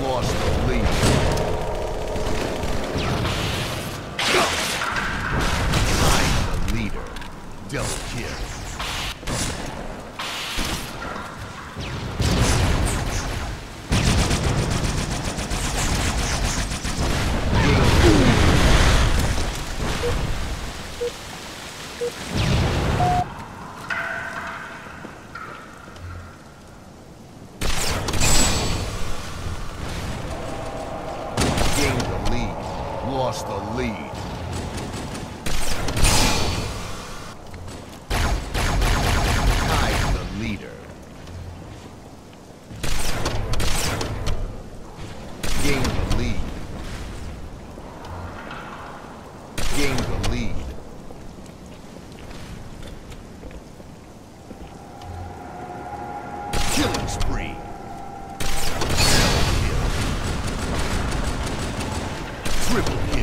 Lost the lead. I'm the leader. Double kill. Lost the lead. I'm the leader. Gain the lead. Gain the lead. Killing spree. Triple kill.